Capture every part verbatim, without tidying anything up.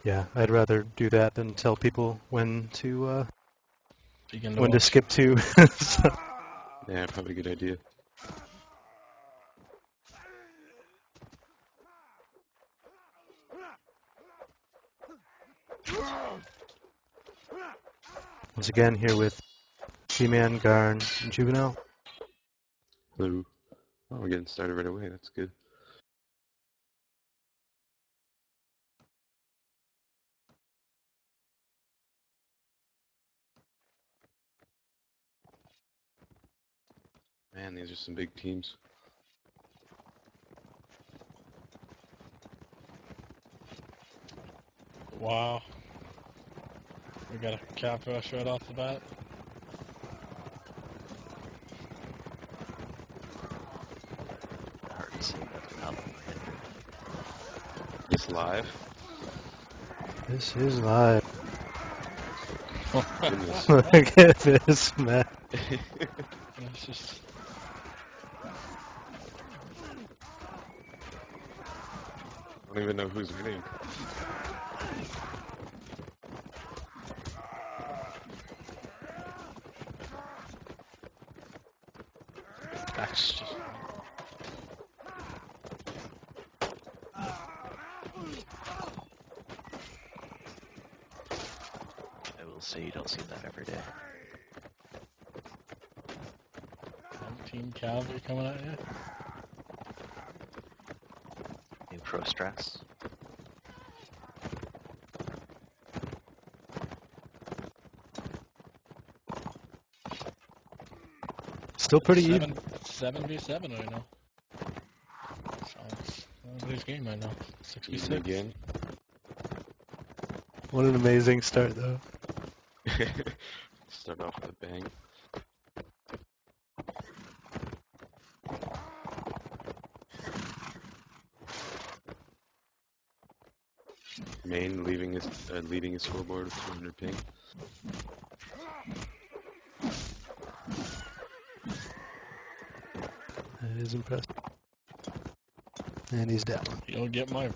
Yeah, I'd rather do that than tell people when to uh, Begin to when to watch. skip to. So, Yeah, probably a good idea. once again, here with G-Man, Garn, and Juvenile. Hello. Oh, we're getting started right away. That's good. Man, these are some big teams. Wow. We got a cap rush right off the bat. Hard to see that now that we're hindered. This live? This is live. Goodness. Look at this, man. It's just I don't even know who's winning. that's just I will say you don't see that every day. Team Cavalry coming at you. New pro strats. Still pretty seven, even. seven v seven right now. So it's everybody's game right now. Six v Even six. again. What an amazing start, though. Start off with a bang. Main leaving his uh, leading his scoreboard with two hundred ping. That is impressive. And he's down. You'll get my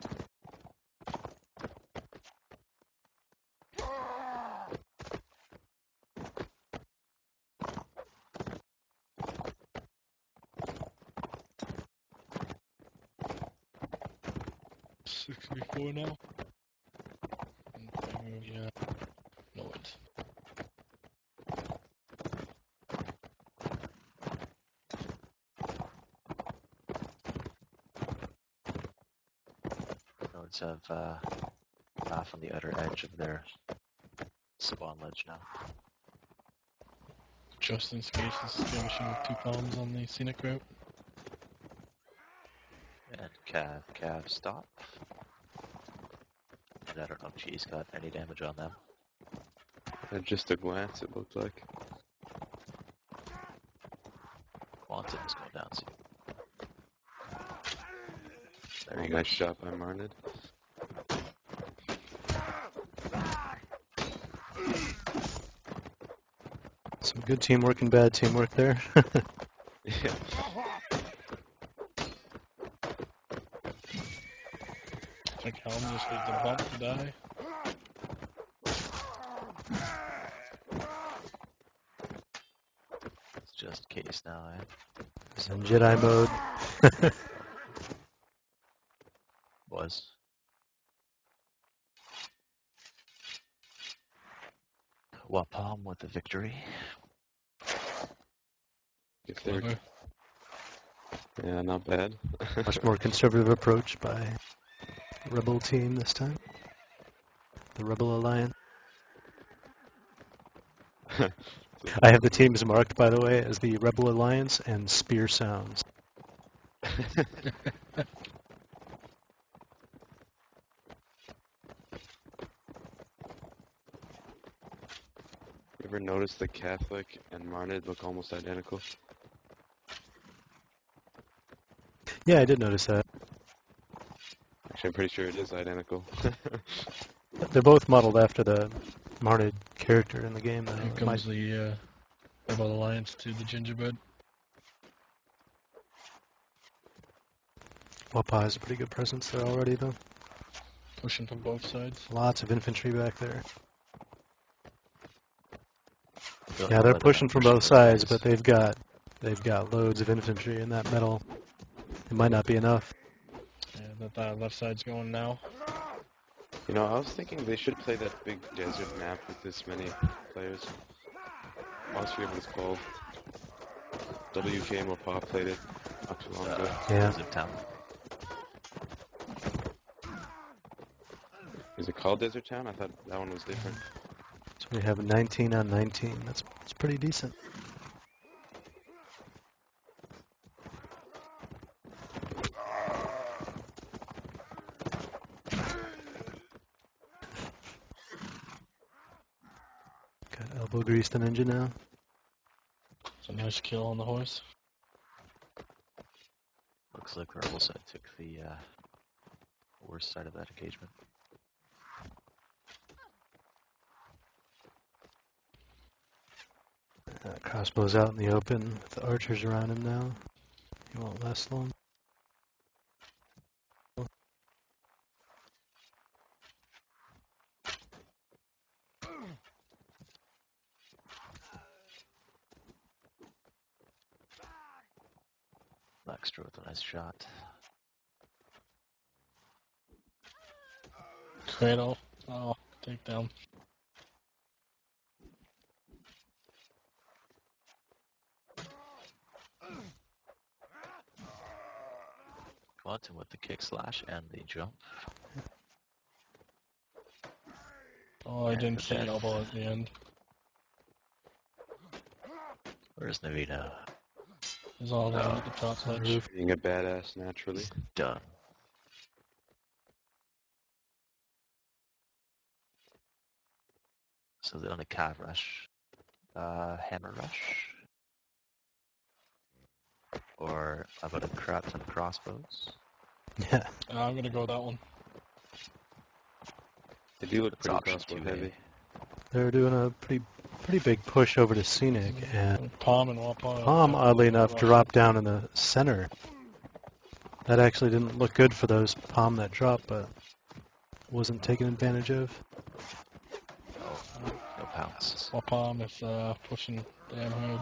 six v four now. And, yeah. No it. Nodes have uh, half on the outer edge of their spawn ledge now. Justin Space is skirmishing with two palms on the scenic route. And Cav, Cav, stop. And I don't know if G's got any damage on them. At just a glance, it looked like. Quantum is going down soon. There Oh, you nice shot by Marnid. Some good teamwork and bad teamwork there. Yeah. I think Helm just needs a bump to die. It's just case now, eh? It's in Jedi mode. Was. Wapom with the victory. Get there. Clever. Yeah, not bad. Much more conservative approach by Rebel team this time. The Rebel Alliance. I have the teams marked, by the way, as the Rebel Alliance and Spear Sounds. You ever notice the Catholic and Marnid look almost identical? Yeah, I did notice that. Actually, I'm pretty sure it is identical. They're both modeled after the Marnid character in the game, though. Here It might- comes the uh, Rebel Alliance to the gingerbread. Wappa has a pretty good presence there already, though. Pushing from both sides. Lots of infantry back there. Don't Yeah, know they're whether pushing they're from both both sides, ways. but they've got they've got loads of infantry in that middle. It might not be enough. Yeah, that, that left side's going now. You know, I was thinking they should play that big desert map with this many players. I always forget what it's called. W K M or Pop played it not too long ago. Uh, Yeah. Desert Town. Is it called Desert Town? I thought that one was different. So we have nineteen on nineteen. That's that's pretty decent. Got elbow greased an engine now. It's a nice kill on the horse. Looks like the rebel side took the uh, worst side of that engagement. Uh, crossbow's out in the open with the archers around him now. He won't last long. Blackstra with a nice shot. Cradle. Oh, take down. Quantum with the kick slash and the jump. Oh, I And didn't the see death. elbow at the end. Where's Navina? He's all down Oh, at the top On the ledge. roof. Being a badass naturally. Done. So they're on a cav rush. Uh, hammer rush. Or how about a crap ton of crossbows? Yeah. Uh, I'm gonna go with that one. They do look It's pretty option crossbow two heavy. They're doing a pretty pretty big push over to Scenic, and Palm and Wappa. Palm, oddly enough, Russian. dropped down in the center. That actually didn't look good for those Palm that dropped, but wasn't taken advantage of. Oh, no pounce. Wapam is uh, pushing damn hard.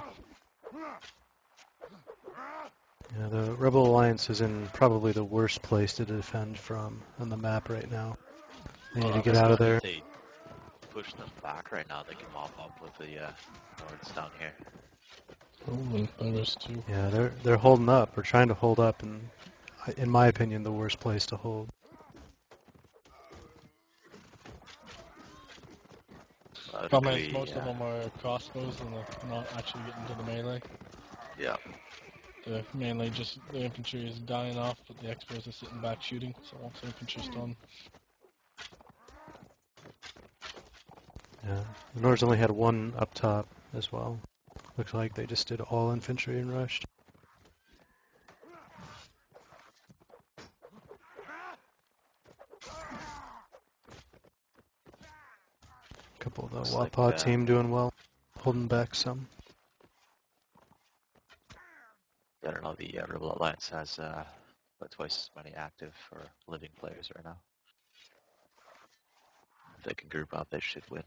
Yeah, the Rebel Alliance is in probably the worst place to defend from on the map right now. They need to get out of there. If they push them back right now, they can mop up with the uh, Nords down here. Oh, and there's two. Yeah, they're they're holding up, or trying to hold up, and in my opinion, the worst place to hold. Uh, Problem is, we, most of uh, them are crossbows and they're not actually getting to the melee. Yeah. The mainly just the infantry is dying off, but the Expos are sitting back shooting. So once the infantry's done, Yeah, the Nords only had one up top as well. Looks like they just did all infantry and rushed. Couple of the Looks like, Wappa uh, team doing well, holding back some. I don't know, the uh, Rebel Alliance has uh, about twice as many active or living players right now. If they can group up, they should win.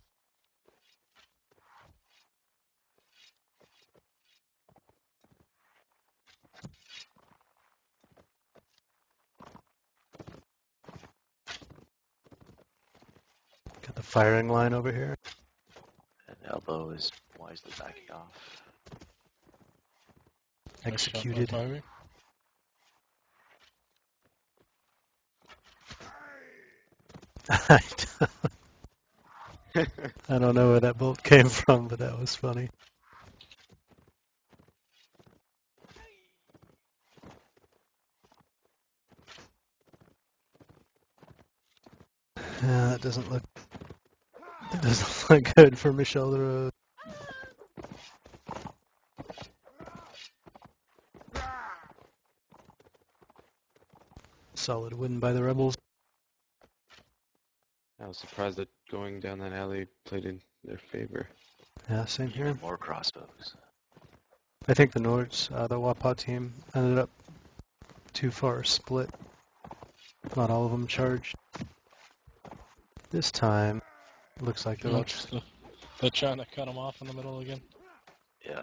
Got the firing line over here. And Elbow is wisely backing off. nice shot by Executed. Tyree. I don't know where that bolt came from, but that was funny. Yeah, that doesn't look. It doesn't look good for Michelle the Rose. Solid win by the Rebels. I was surprised that going down that alley played in their favor. Yeah, same here. Even more crossbows. I think the Nords, uh, the Wappa team, ended up too far split. Not all of them charged. This time, looks like the Looks the, they're trying to cut him off in the middle again. Yeah.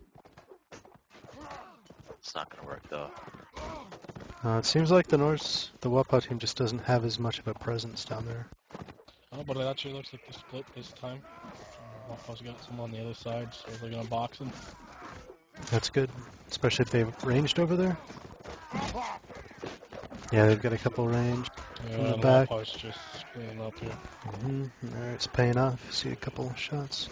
It's not gonna work though. Uh, it seems like the Norse, the Wapao team just doesn't have as much of a presence down there. Oh, but it actually looks like the split this time. Uh, Wapao's got some on the other side, so they're gonna box him. That's good, especially if they've ranged over there. Yeah, they've got a couple range. Yeah, From the and back. Wapao's just cleaning up here. Mm-hmm. Alright, it's paying off. See a couple shots.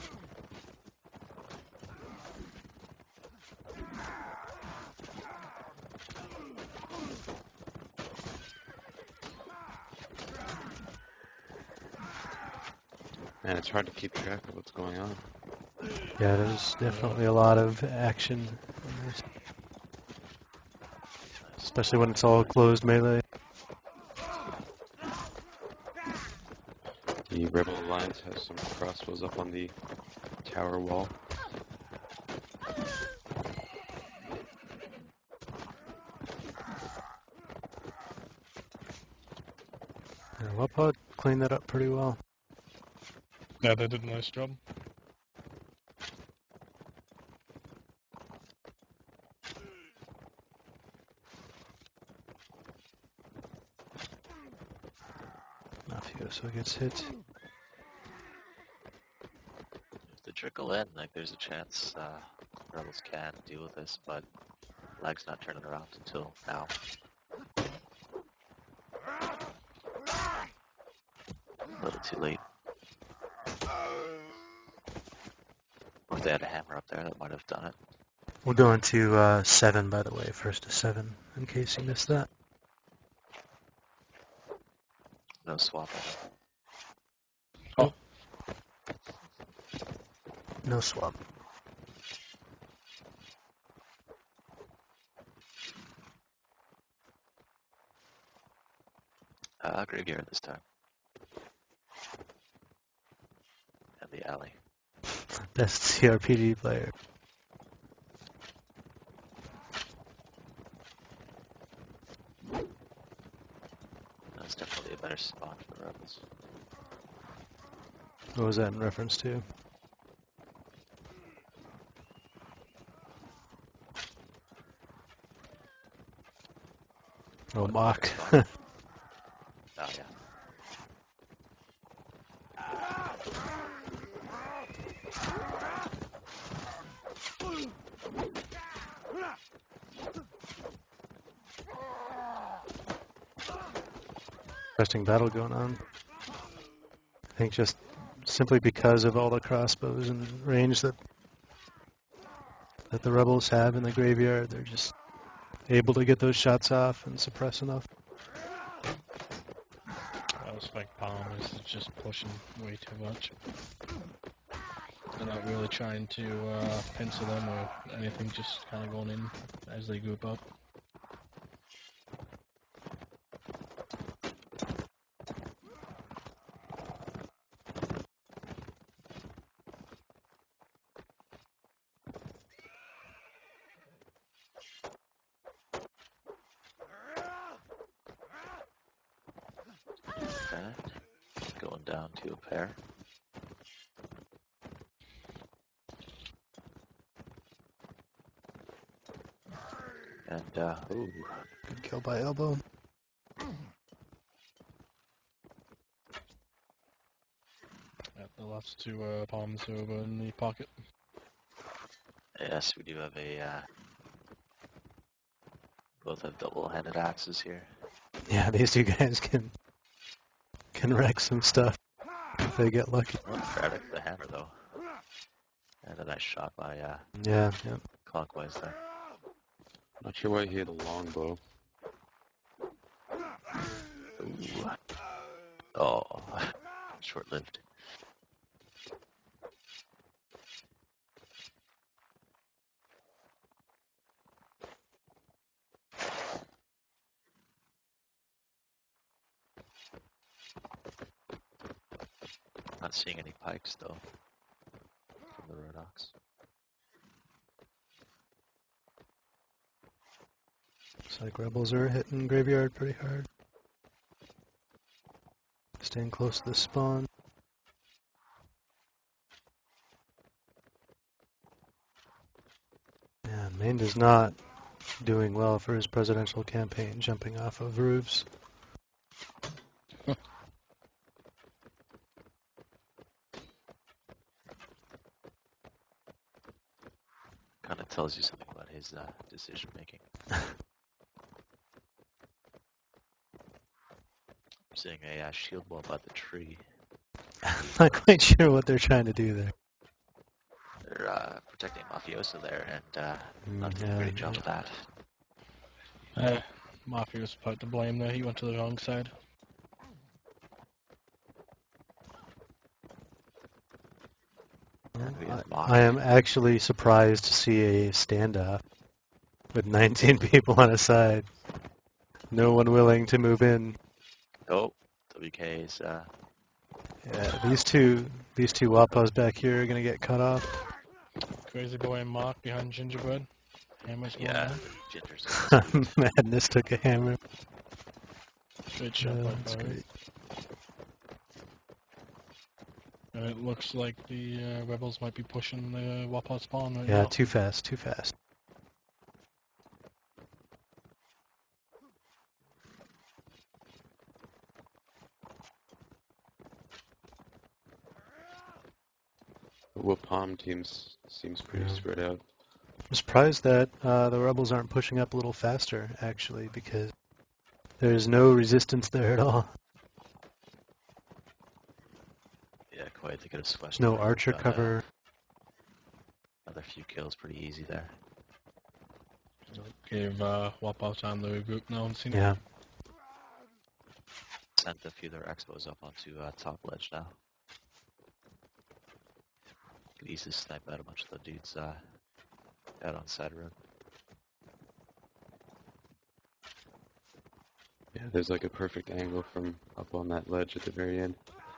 Man, it's hard to keep track of what's going on. Yeah, there's definitely a lot of action in this. Especially when it's all closed melee. The Rebel Alliance has some crossbows up on the tower wall. Yeah, Wapao cleaned that up pretty well. Yeah, they did a nice job. Mafioso gets hit. If they trickle in, like there's a chance uh, rebels can deal with this, but Leg's not turning around until now. A little too late. Or if they had a hammer up there, that might have done it. We're going to uh, seven, by the way, first to seven, in case you missed that. No swapping. Oh, No swap. Uh, graveyard this time. And the alley. Best C R P G player. That's definitely a better spot for the rebels. What was that in reference to? Oh, What, mock. better spot? Oh yeah. Interesting battle going on. I think just simply because of all the crossbows and range that that the rebels have in the graveyard, they're just able to get those shots off and suppress enough. that was like Palm is just pushing way too much. They're not really trying to uh, pencil them or anything, just kind of going in as they group up. And going down to a pair. And uh, ooh, Good kill by elbow. Yeah, the last two uh, Palms over in the pocket. yes, we do have a. Uh, both have double-handed axes here. Yeah, these two guys can can wreck some stuff if they get lucky. Well, Frederick the hammer though. And a nice shot by uh, Yeah, yeah. Clockwise there. Not sure why he had a longbow. Ooh. Oh, short-lived. Not seeing any pikes though from the Rodox. Looks like rebels are hitting graveyard pretty hard. staying close to the spawn. Yeah, Maine is not doing well for his presidential campaign, jumping off of roofs. Kind of tells you something about his uh, decision making. I'm seeing a uh, shield wall by the tree. I'm not quite sure what they're trying to do there. They're uh, protecting Mafioso there, and uh, Mm, not doing a yeah, great job yeah. of that. Uh, Mafia was part to blame there. He went to the wrong side. And we have I, Mock. I am actually surprised to see a standoff with nineteen people on a side. No one willing to move in. Oh, W K is uh, Yeah, these two, these two Wapos back here are gonna get cut off. Crazy boy and Mark behind Gingerbread. Hammer's going yeah, down. Ginger's got spooked. Madness took a hammer. Straight shot Yeah, by that's Fire. great. And it looks like the uh, rebels might be pushing the Wapot spawn right Yeah, now. too fast, too fast. The Wapom team seems pretty Yeah. spread out. I'm surprised that uh, the rebels aren't pushing up a little faster, actually, because there's no resistance there at all. Yeah, quite. They could have squashed. No it. archer Got, uh, cover. Another few kills, pretty easy there. Gave uh, Wapot time to regroup now and see. Yeah. Sent a few of their expos up onto uh, top ledge now. Could easily snipe out a bunch of the dudes uh, out on the side road. Yeah, there's like a perfect angle from up on that ledge at the very end.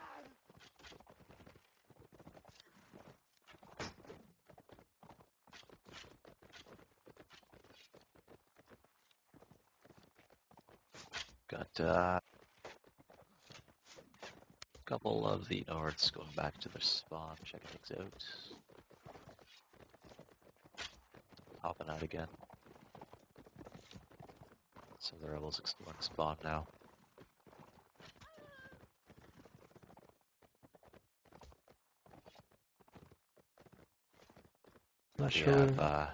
Got uh, a couple of the Nords going back to their spawn, checking things out. Hopping out again. Some of the rebels exploring spawn now. Not We sure. have uh,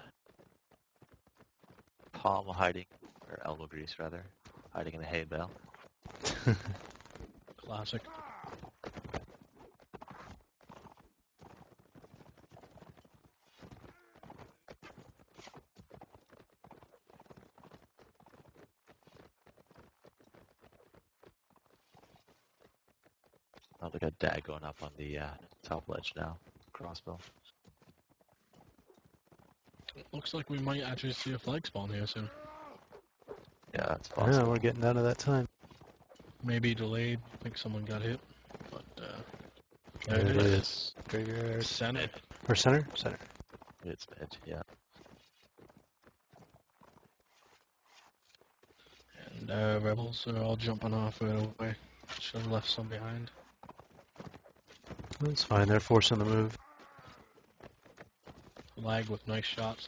Palm hiding, or elbow grease rather, hiding in a hay bale. Classic. Oh, they got Dag going up on the uh, top ledge now. Crossbow. Looks like we might actually see a flag spawn here soon. Yeah, that's Yeah, possible. we're getting down to that time. Maybe delayed. I think someone got hit. But uh, There there it it is. is. Graveyard. Center. Or center? Center. It's mid, yeah. And uh, rebels are all jumping off right away. Should have left some behind. That's fine. They're forcing the move. Lag with nice shots.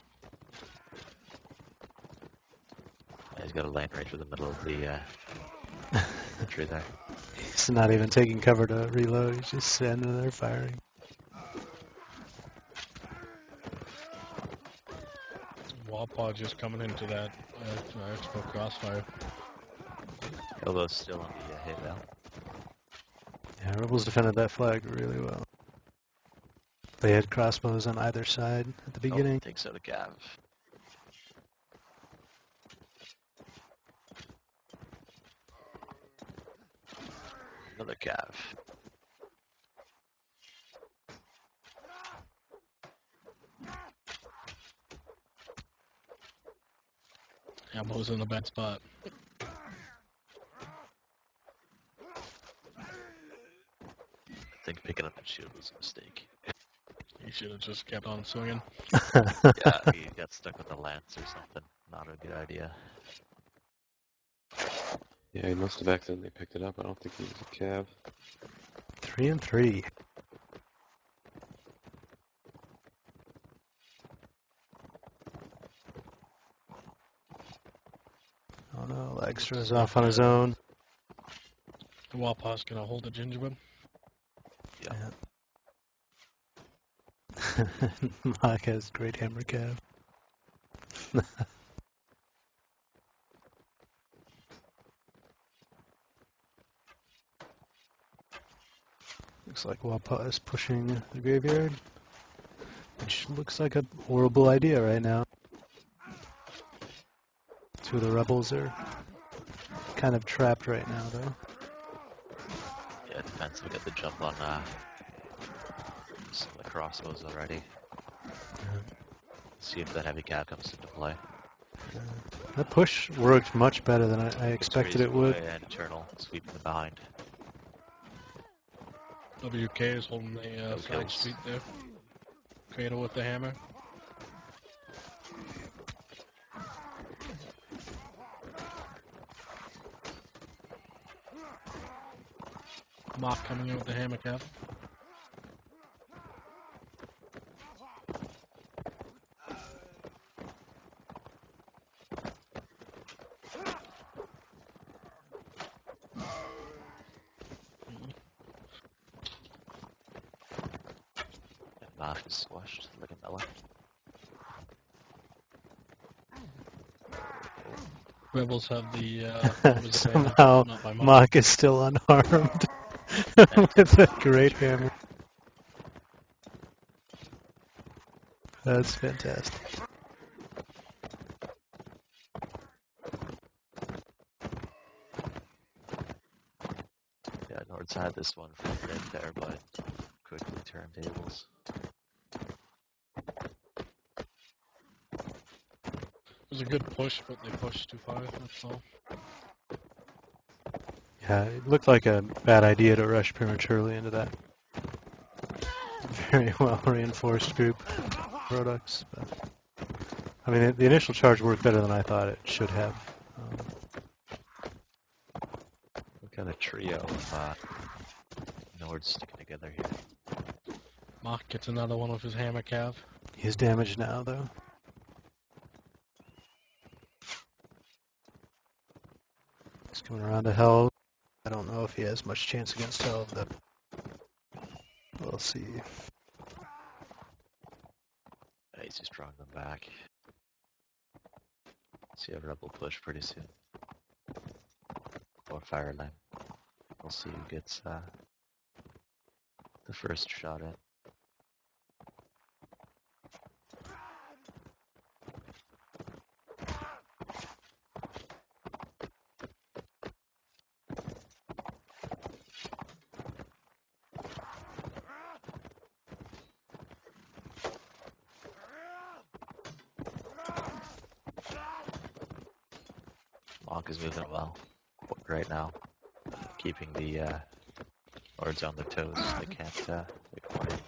Yeah, he's got a lane right through the middle of the uh, tree there. He's not even taking cover to reload. He's just standing there firing. Wapod just coming into that uh, Expo crossfire. Elbow's still on the uh, hay bale. Yeah, rebels defended that flag really well. They had crossbows on either side at the beginning. Oh, takes out a Gav. Another Gav. Elbows in a bad spot. I think picking up the shield was a mistake. He should have just kept on swinging. Yeah, he got stuck with the lance or something. Not a good idea. Yeah, he must have accidentally picked it up. I don't think he was a cav. Three and three. Oh no, Lagstra's off on his own. The Wapaw's gonna hold the gingerbread. Yeah. Yeah. Mark has great hammer cav. Looks like Wapaw is pushing the graveyard, which looks like a horrible idea right now. Two of the rebels are kind of trapped right now, though. Yeah, defense will get the jump on uh, some of the crossbows already. See if that heavy cav comes into play. Uh, that push worked much better than I, I expected it would. And Eternal sweeping the behind. W K is holding the uh, No flag kills. sweep there. Cradle with the hammer. Mark coming in with the hammer cav. And Marsh is squashed like a melon. Rebels have the uh, numbers advantage, Somehow, not by much. Mark is still unharmed with a great hammer. That's fantastic. Yeah, Nords had this one from right there, but quickly turned tables. It was a good push, but they pushed too far, that's all. Yeah, it looked like a bad idea to rush prematurely into that very well reinforced group of products. But, I mean, the, the initial charge worked better than I thought it should have. Um, What kind of trio of uh, Nords sticking together here? Mark gets another one with his hammer cav. he's damaged now, though. He's coming around to Hell. I don't know if he has much chance against Hell, but we'll see. Yeah, he's just drawing them back. See a rebel push pretty soon. Or Fireline. We'll see who gets uh, the first shot at. Monk is moving well right now, keeping the uh, Lords on their toes. They can't uh, get quiet.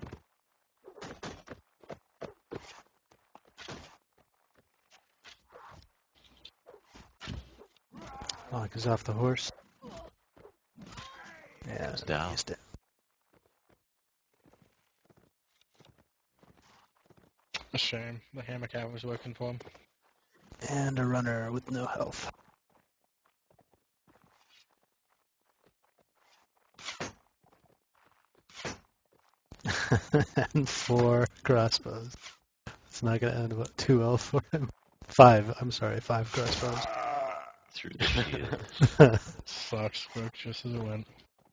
Mark is off the horse. Yeah, Goes down. he's down. A shame. The hammer cav was working for him. And a runner with no health. And four crossbows. It's not going to end what, too well for him. Five, I'm sorry, five crossbows. Through the shield. Sucks, worked just as it went.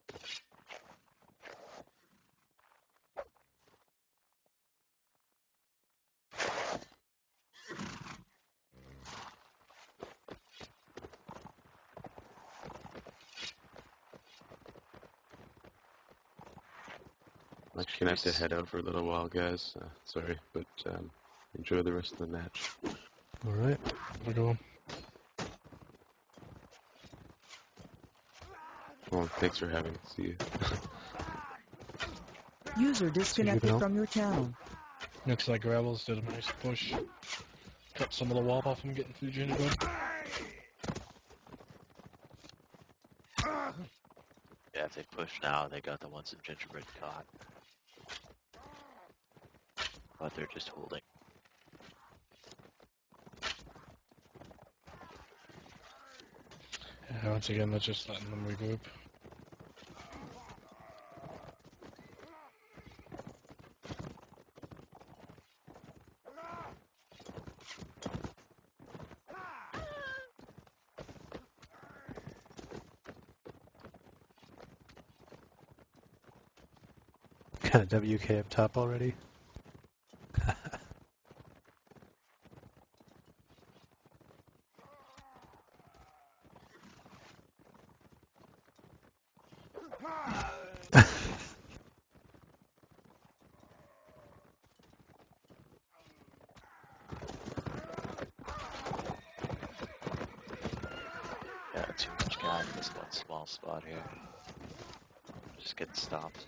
I'm actually gonna have to head out for a little while, guys. Uh, sorry, but um, enjoy the rest of the match. All right. We're going. Well, thanks for having me. See you. User disconnected out. from your channel. Looks like Rebels did a nice push. Cut some of the wall off from getting through gingerbread. Yeah, if they push now, they got the ones in Gingerbread caught. But they're just holding. Yeah, once again, they're just letting them regroup. Got a W K up top already. Yeah, too much guy in this one small spot here. Just getting stopped.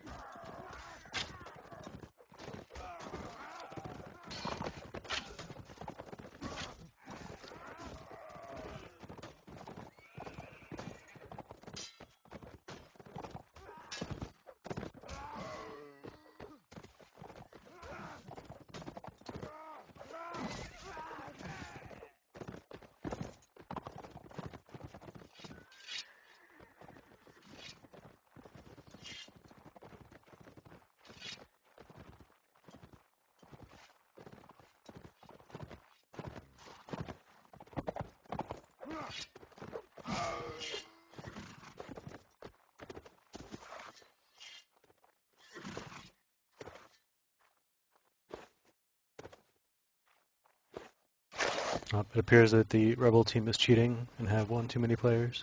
Uh, it appears that the rebel team is cheating and have one too many players.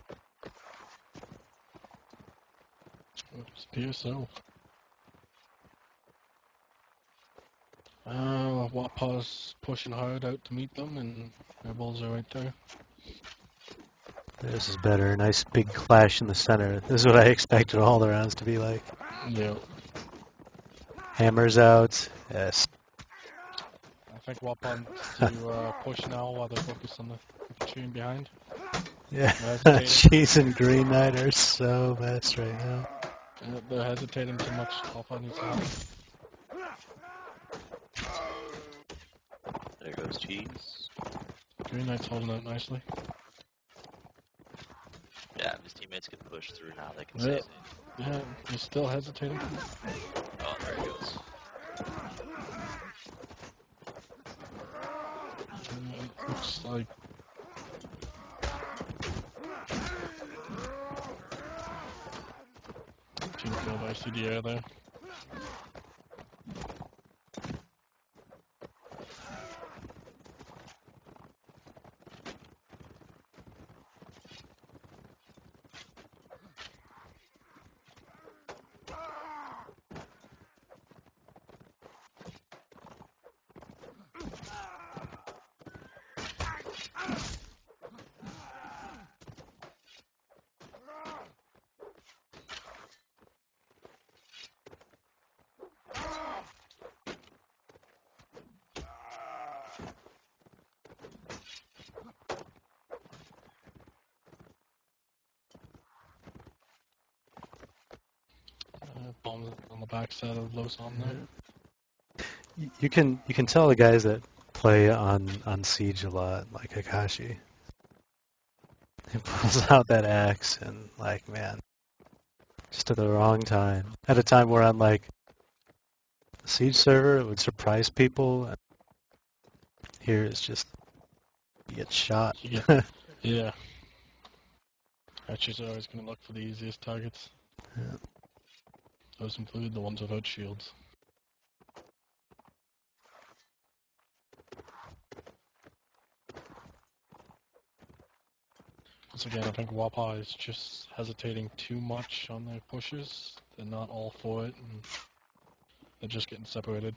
It appears so. Uh, Wapa's pushing hard out to meet them, and Rebels are right there. This is better. Nice big clash in the center. This is what I expected all the rounds to be like. Yeah. Hammers out. Yes. I think Wapa needs to uh, push now while they're focused on the infantry behind. Yeah. They're hesitating. Cheese and Green Knight are so messed right now. Uh, They're hesitating too much. Wapa needs to help. There goes Cheese. Green Knight's holding out nicely. Yeah, if his teammates can push through now, they can Yeah. save it. Yeah, he's still hesitating. Oh, there he goes. Uh, it looks like team killed by C D R there. Uh, bombs on the backside of Losan there. Y- You can you can tell the guys that play on, on Siege a lot, like Akashi. He pulls out that axe and like, man, just at the wrong time. At a time where on like the Siege server, it would surprise people. And here it's just you get shot. You get- Yeah. Archers are always going to look for the easiest targets. Yeah. Those include the ones without shields. Once again, I think Wapa is just hesitating too much on their pushes. They're not all for it, and they're just getting separated.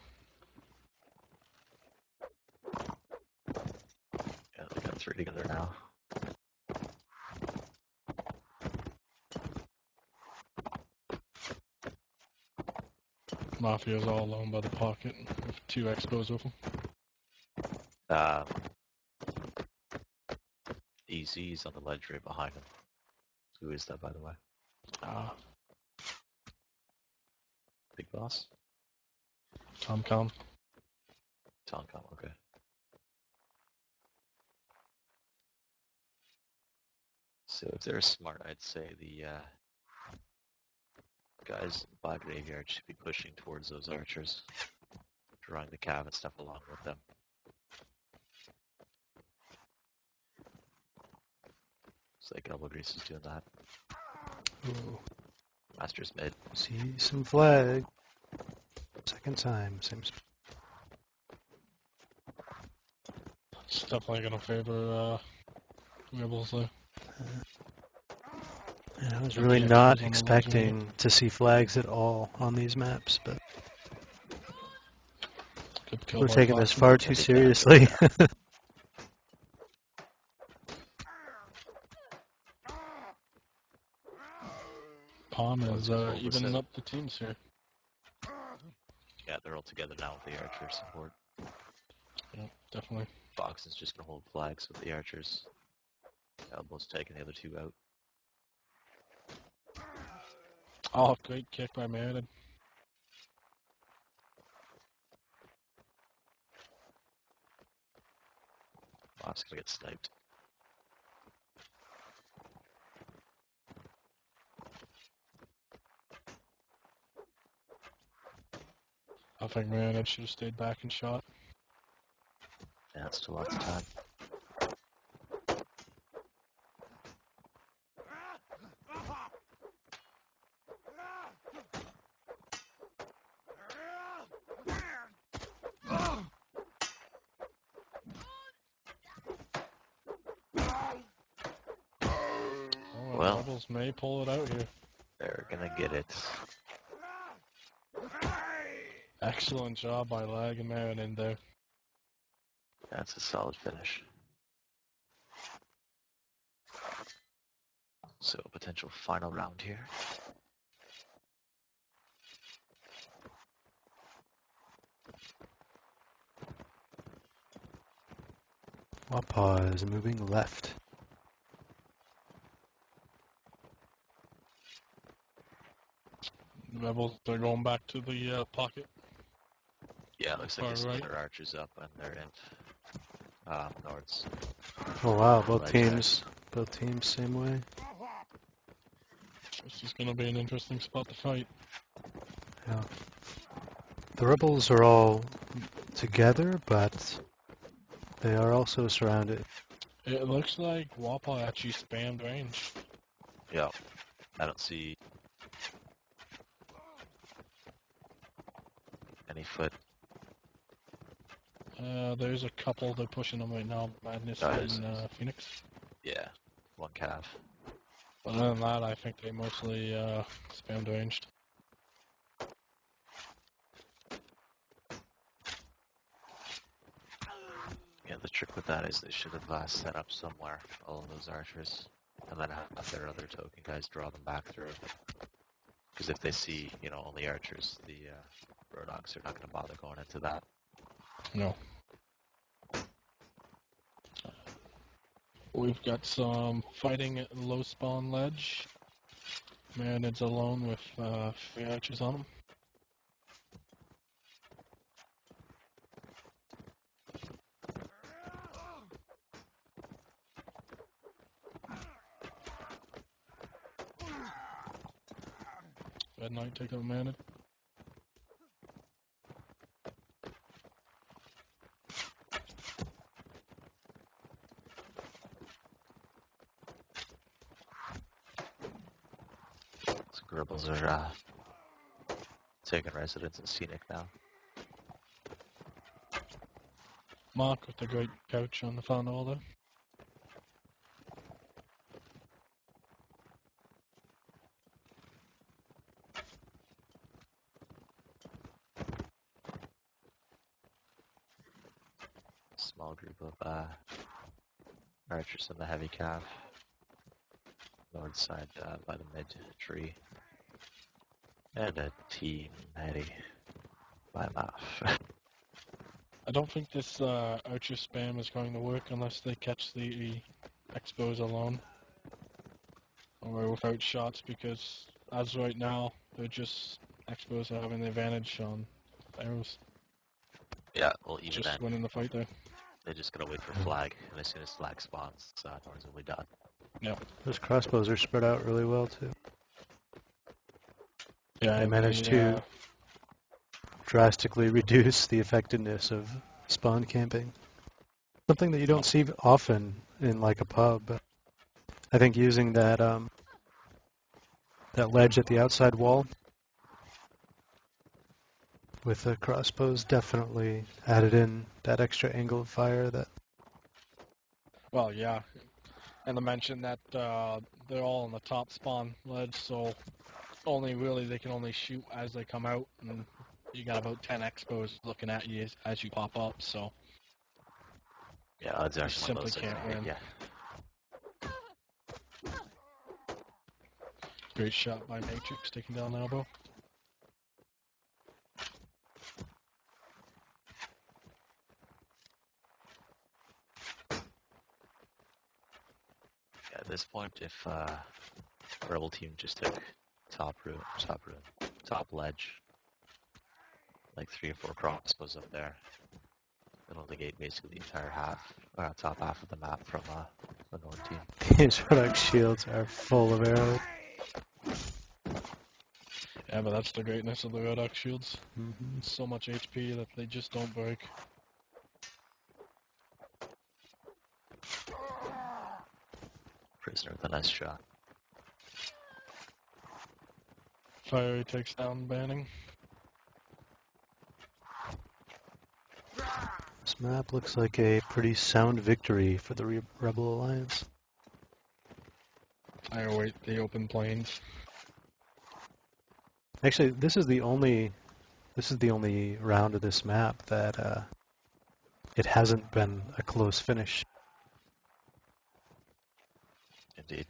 Yeah, they got three together now. Mafia's all alone by the pocket with two expos with them. Um, E Z's on the ledge right behind him. Who is that, by the way? Ah, Big boss? Tom Com. Toncom, okay. So if they're smart, I'd say the uh, guys by graveyard should be pushing towards those archers, drawing the cav and stuff along with them. It's like Elbow Grease is doing that. Ooh, Master's mid. see some flag. Second time, same spot. It's definitely gonna favor uh, Rebels there. Yeah, I was But really the not extras on the ledge, expecting to see flags at all on these maps, but Good kill we're by taking this Foxy. far too Heavy cav. seriously. Palm One's is just uh, hold the evening set. up the teams here. Yeah, they're all together now with the archer support. Yeah, definitely. Fox is just gonna hold flags with the archers. Elbow's taking the other two out. Oh, great kick by Meriden. Fox gonna get sniped. I think Meriden should have stayed back and shot. Yeah, it's still lots of time. Oh, Well. Rebels may pull it out here. They're gonna get it. Excellent job by Lag and Meriden there. That's a solid finish. So, potential final round here. Wappa is moving left. Rebels are going back to the uh, pocket. Yeah, it looks like Far they split right. their archers up and they're in um, Nords. Oh wow, both Ledge teams, both teams same way. This is going to be an interesting spot to fight. Yeah. The rebels are all together, but they are also surrounded. It looks like Wappa actually spammed range. Yeah, I don't see any foot. Uh, there's a couple they're pushing them right now, Madness Oh, it is. and uh, Phoenix. Yeah, one calf. But other than that, I think they mostly uh, spammed ranged. Yeah, the trick with that is they should have uh, set up somewhere, all of those archers, and then have their other token guys draw them back through. Because if they see, you know, only archers, the uh, Rodogs are not going to bother going into that. No. We've got some fighting at low spawn ledge. Marinid's alone with uh, three archers on him. Red Knight take out Marinid. So Gribbles are uh, taking residence in Scenic now. Mark with the great couch on the front order. Small group of uh, archers in the heavy calf. North side uh, by the mid tree. And a team Eddie by mouth. I don't think this uh, archer spam is going to work unless they catch the expos alone. Or without shots, because as right now, they're just Expos are having the advantage on arrows. Yeah, well, even Just then, winning the fight there. they're just gonna wait for flag, and as soon as flag spawns, uh, Norns will be done. Those crossbows are spread out really well too. Yeah, They and managed the, to uh, drastically reduce the effectiveness of spawn camping. Something that you don't see often in like a pub. But I think using that um, that ledge at the outside wall with the crossbows definitely added in that extra angle of fire. That well, yeah. And to mention that uh, they're all on the top spawn ledge, so only really they can only shoot as they come out, and you got about ten Expos looking at you as, as you pop up. So Yeah, odds are you someone simply those are can't gonna hit win. ya. Great shot by Matrix taking down elbow. Yeah, at this point, if uh, Rebel team just took top room, top room, top ledge, like three or four crossbows up there, it'll negate basically the entire half, uh, top half of the map from uh, the Nord team. these product shields are full of arrows. Yeah, but that's the greatness of the Red Ox shields. Mm-hmm. So much H P that they just don't break. Prisoner with a nice shot. Fiery takes down Banning. This map looks like a pretty sound victory for the Re- Rebel Alliance. I await the open plains. Actually, this is the only this is the only round of this map that uh, it hasn't been a close finish. Indeed.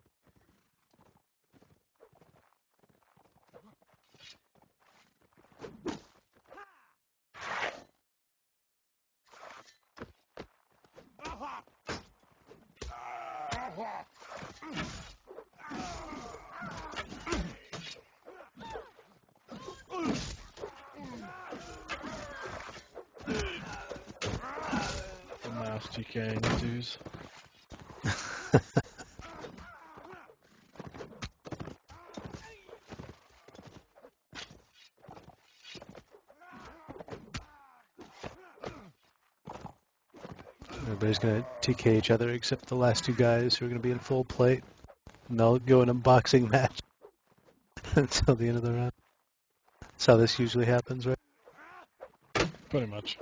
The mass T K ensues. Everybody's going to T K each other except the last two guys who are going to be in full plate. And they'll go in a boxing match until the end of the round. That's how this usually happens, right? Pretty much.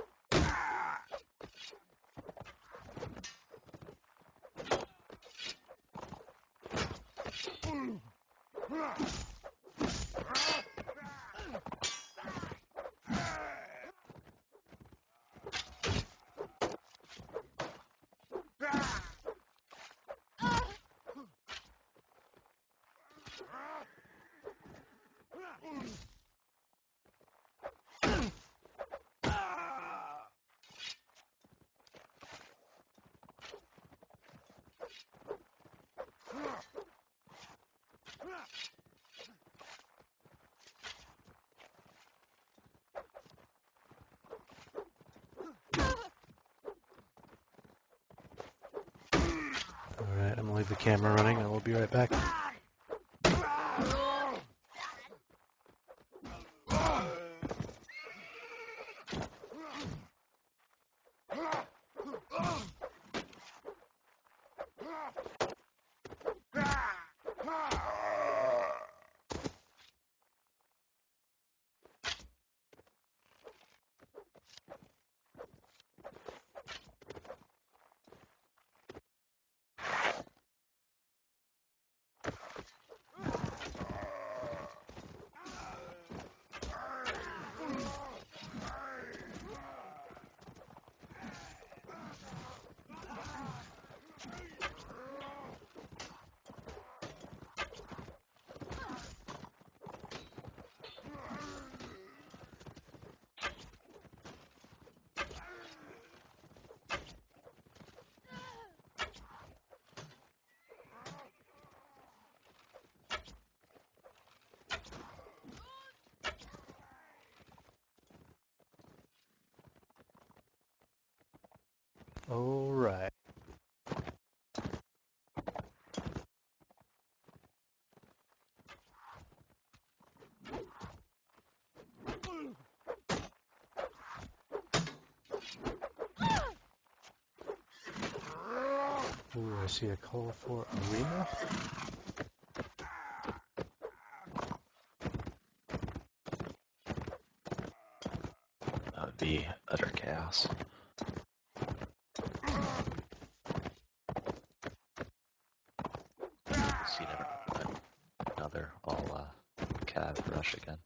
All right, I'm going to leave the camera running and we'll be right back. Ooh, I see a call for arena. That would be utter chaos. So you never know when another all uh, cav rush again.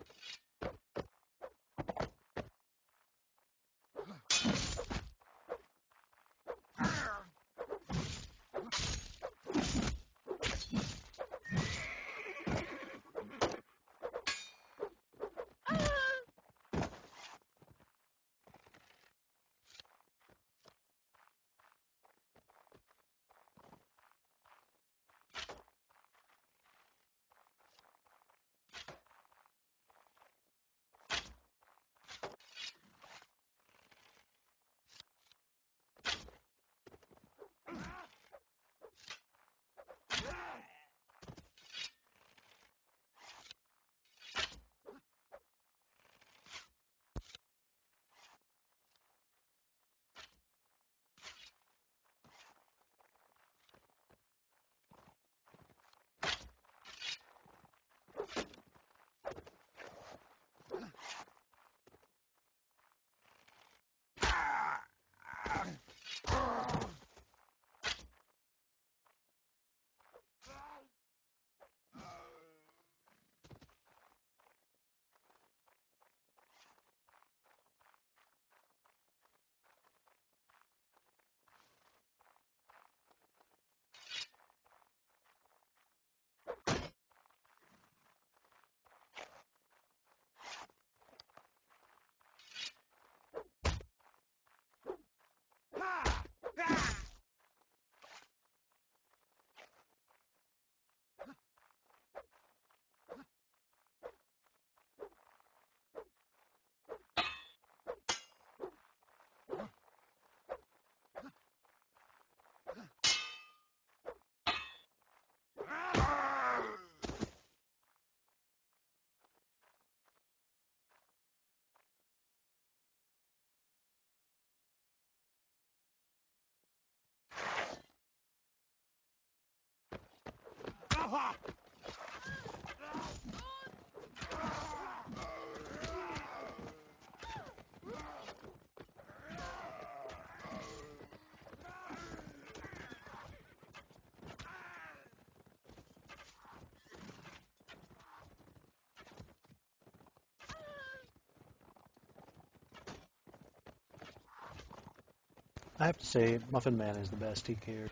I have to say, Muffin Man is the best T K.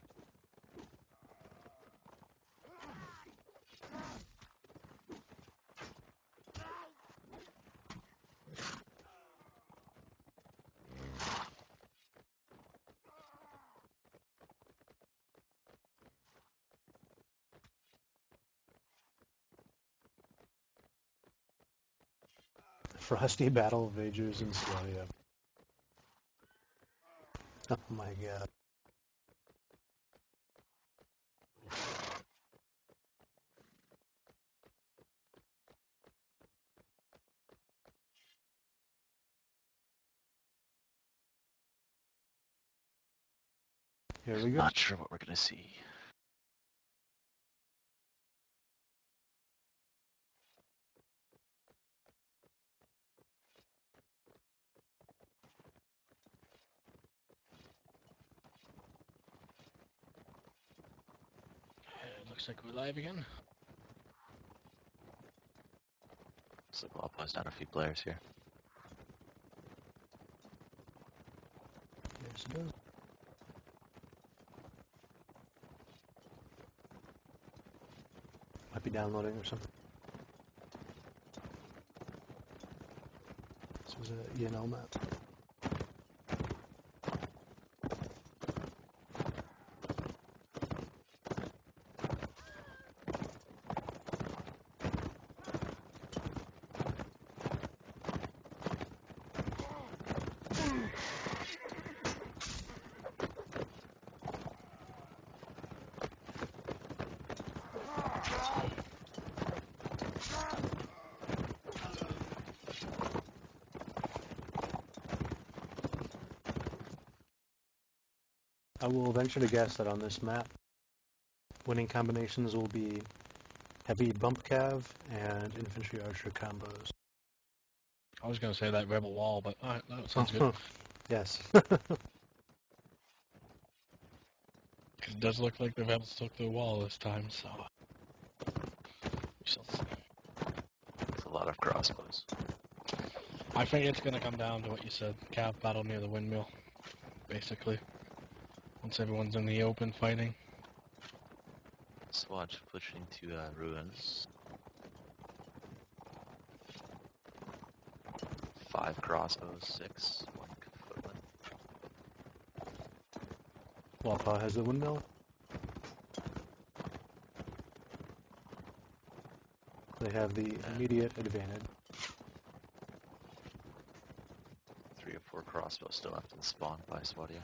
Frosty Battle of Agers and Slavia. Oh my god. Here we go. Not sure what we're gonna see. It looks like we're live again. Looks like Wapo's down a few players here. Yes, it does. Might be downloading or something. This was a E N L map. I will venture to guess that on this map, winning combinations will be heavy bump cav and infantry archer combos. I was going to say that rebel wall, but alright, that sounds good. Yes. It does look like the rebels took the wall this time, so we shall see. It's a lot of crossbows. I think it's going to come down to what you said, cav battle near the windmill, basically. Once everyone's in the open fighting. Swatch pushing to uh, ruins. Five crossbows, six, one footman. Wapa has the windmill. They have the immediate advantage. Three or four crossbows still left in spawn by Swadia.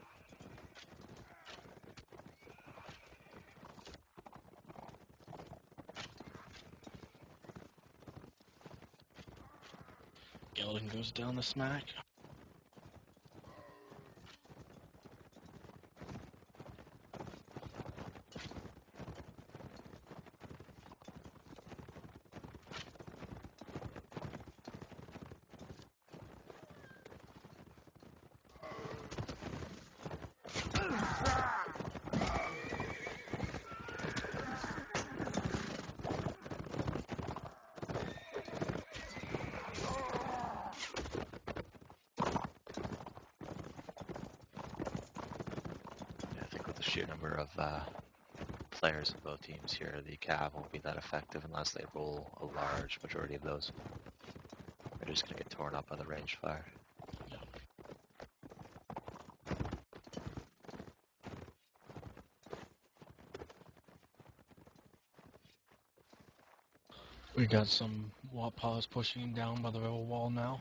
Gelding goes down the smack. Sheer number of uh, players in both teams here, the cav won't be that effective unless they roll a large majority of those. They're just going to get torn up by the range fire. We got some Wapas pushing him down by the rebel wall now.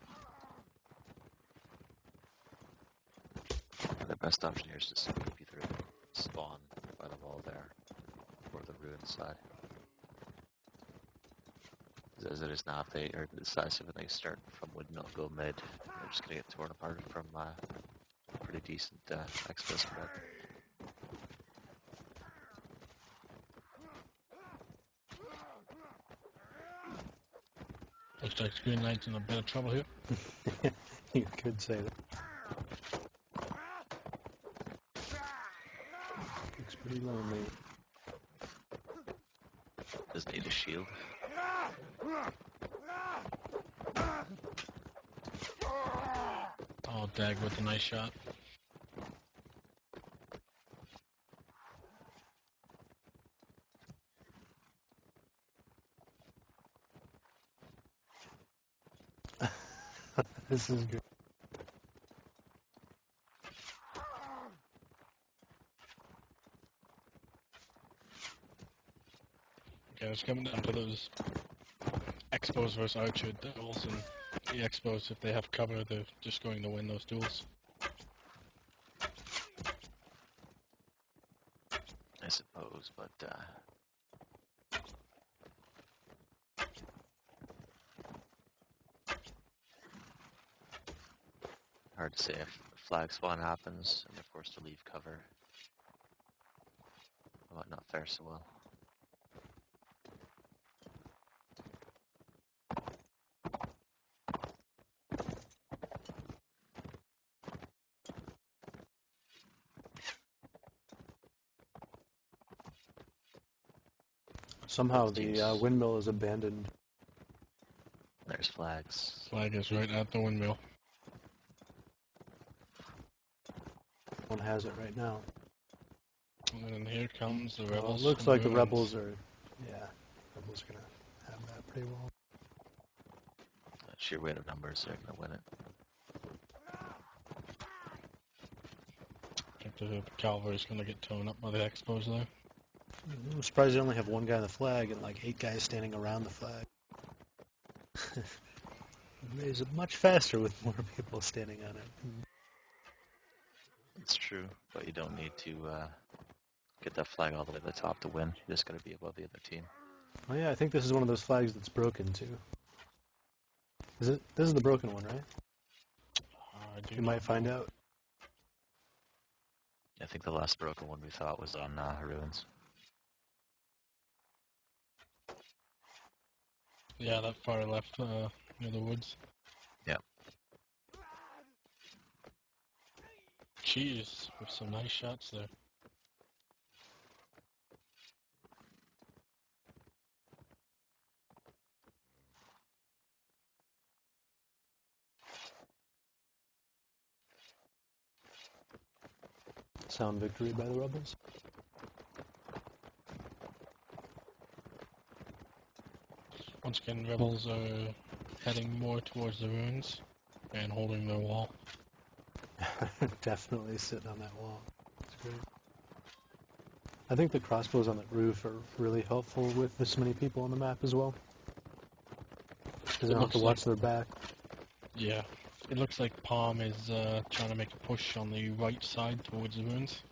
The best option here is to sweep either spawn by the wall there or the ruin side. As it is now, if they are decisive and they start from windmill, go mid, they're just going to get torn apart from uh, pretty decent uh, expo spread. Looks like Green Knight's in a bit of trouble here. You could say that. Looks pretty lonely. Doesn't need a shield. Oh, Dag with a nice shot. This is good. Okay, it's coming down to those Expos versus Archer duels, and the Expos, if they have cover, they're just going to win those duels. I suppose, but uh, hard to say if flag spawn happens and they're forced to leave cover. It might not fare so well. Somehow Both the teams. uh, windmill is abandoned. There's flags. Flag is right at the windmill. One has it right now. And then here comes the Well, rebels. it looks from like the ruins. rebels are, yeah, rebels are gonna have that pretty well. Uh, sheer weight of numbers, they're going to win it. I think the cavalry's going to get torn up by the Expos there. I'm surprised they only have one guy on the flag and like eight guys standing around the flag. It's much faster with more people standing on it. It's true, but you don't need to uh, get that flag all the way to the top to win. You just got to be above the other team. Oh yeah, I think this is one of those flags that's broken too. Is it? This is the broken one, right? Uh, I do You not might find know. out. I think the last broken one we thought was on uh, ruins. Yeah, that far left uh, near the woods. Yeah. Jeez, with some nice shots there. Sound victory by the rebels. Once again, rebels are heading more towards the ruins and holding their wall. Definitely sitting on that wall. It's great. I think the crossbows on the roof are really helpful with this many people on the map as well. Because they It don't have to looks watch their back. Yeah, it looks like Palm is uh, trying to make a push on the right side towards the ruins.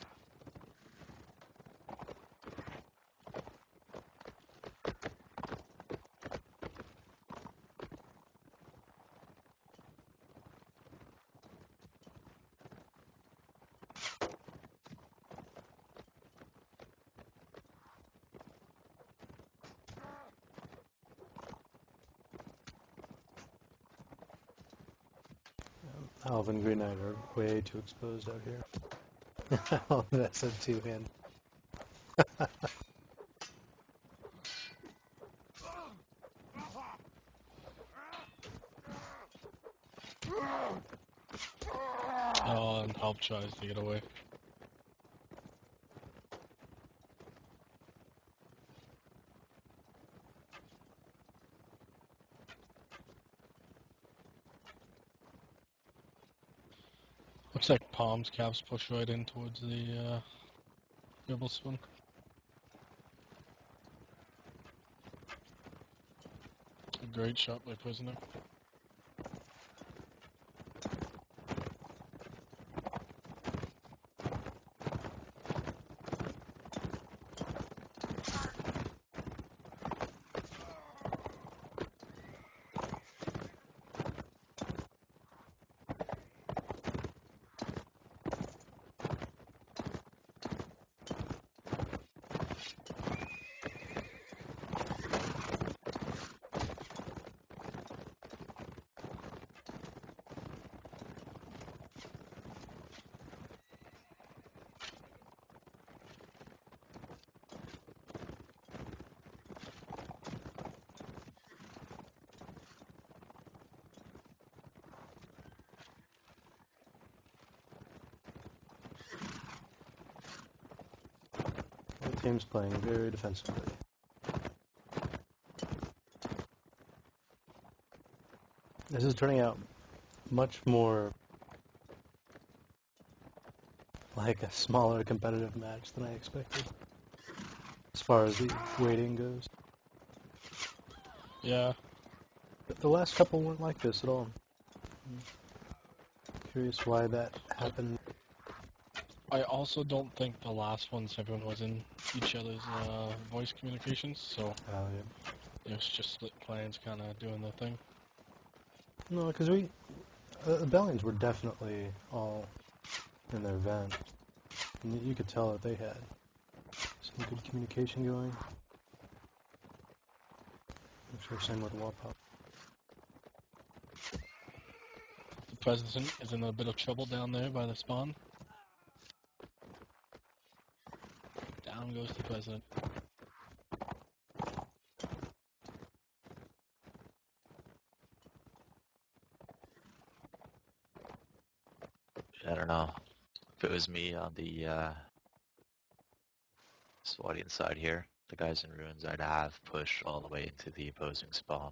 Alvin Green Knight are way too exposed out here. Oh, that's a two-hand. Oh, and Help tries to get away. Looks like Palm's caps push right in towards the uh, rebel spawn. A great shot by Prisoner. The team's playing very defensively. This is turning out much more like a smaller competitive match than I expected, as far as the weighting goes. Yeah, But the last couple weren't like this at all. I'm curious why that happened. I also don't think the last ones everyone was in each other's uh, voice communications, so Oh, yeah. there's just split clans kind of doing their thing. No, because we, uh, the Bellions were definitely all in their vent. And you could tell that they had some good communication going. I'm sure same with Wapop. The president is in a bit of trouble down there by the spawn. Down goes the president. I don't know. If it was me on the uh, Swadian side here, the guys in ruins, I'd have pushed all the way into the opposing spawn.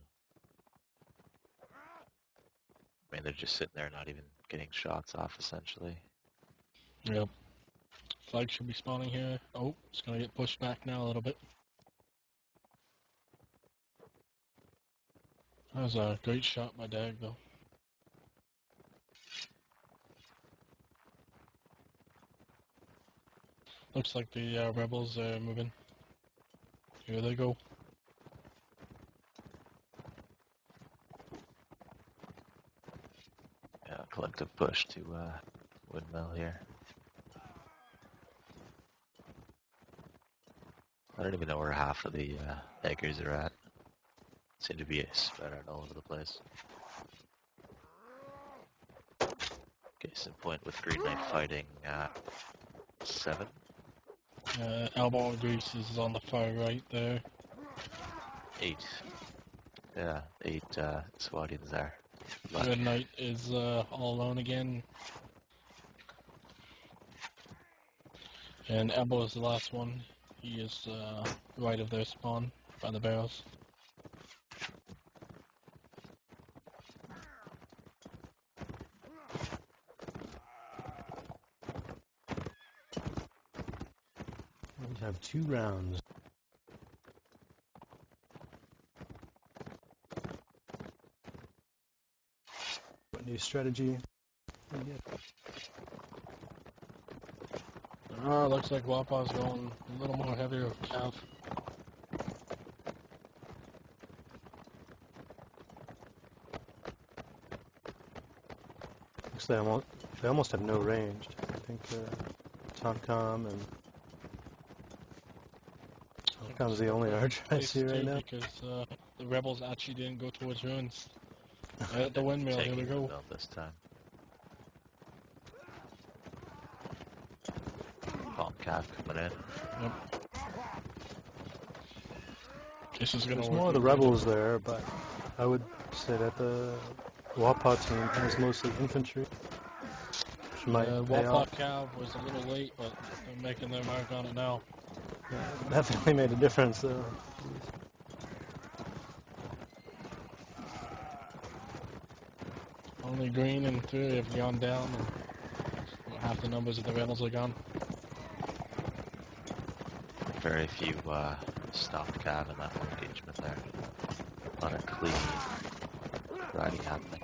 I mean, they're just sitting there not even getting shots off, essentially. Yep. Flag should be spawning here. Oh, it's gonna get pushed back now a little bit. That was a great shot by Dag, though. Looks like the uh, rebels are moving. Here they go. Yeah, collective push to uh, Windmill here. I don't even know where half of the uh, eggers are at. Seem to be spread out all over the place. Case in point with Green Knight fighting uh, seven. Uh, elbow grease is on the far right there. Eight. Yeah, eight uh, Swadians there. Left. Red Knight is uh, all alone again. And Elbow is the last one. He is uh, right of their spawn by the barrels. We have two rounds. What new strategy? Oh, looks like Wapa's going a little more heavier with Cav. Looks like they almost, they almost have no range. I think uh, Tomcom and Tomcom's the only archer I see right now. Because uh, the rebels actually didn't go towards ruins. Right at the windmill, here we Taking go. the mill this time. Palm calf coming in. Yep. This is gonna There's work more of the really good. rebels there, but I would say that the Wapa team has mostly infantry. Which might Uh, pay Wapa off. Cav was a little late, but they're making their mark on it now. Yeah, definitely made a difference though. Only Green and three have gone down, and half the numbers of the rebels are gone. Very few uh, stopped cav in that whole engagement there. A lot of clean riding happening.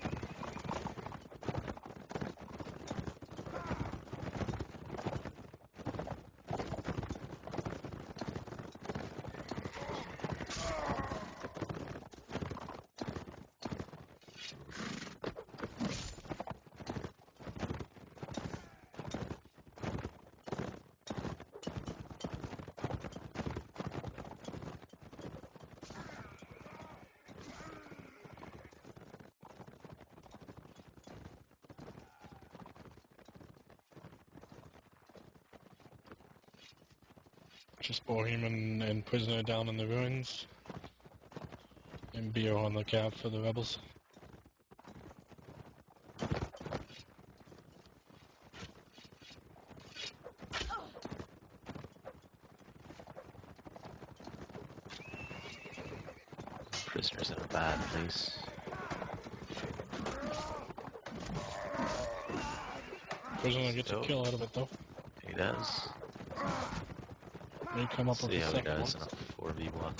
Just Bohemian and Prisoner down in the ruins. And Bio on the Cav for the rebels. Prisoners in a bad place. Prisoner gets So, a kill out of it though. he does. May come up with See a how he second does one. in a four v one.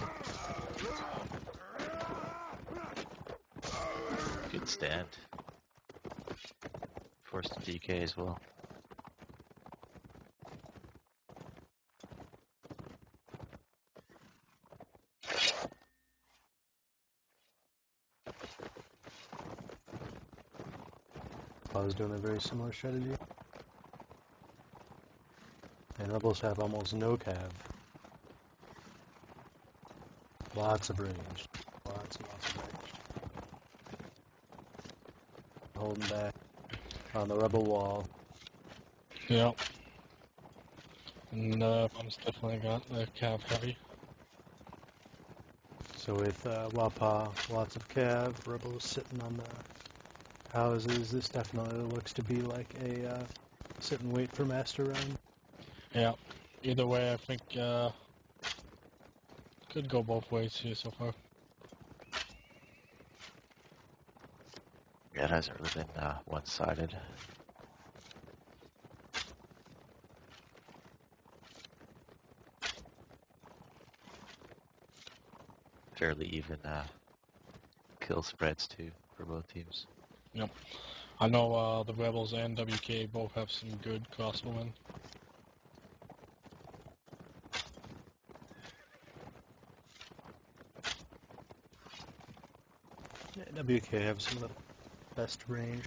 Good stand. Forced a D K as well. I was doing a very similar strategy. And rebels have almost no cav. Lots of range. Lots and lots of range. Holding back on the rebel wall. Yeah. And uh, Bum's definitely got the Cav heavy. So with uh, Wapa, lots of cav, rebels sitting on the houses, this definitely looks to be like a uh, sit and wait for master run. Yeah. Either way, I think uh, could go both ways here so far. Yeah, it hasn't really been uh, one-sided. Fairly even uh, kill spreads too for both teams. Yep. I know uh, the Rebels and W K both have some good crossbowmen. Yeah, W K have some of the best range.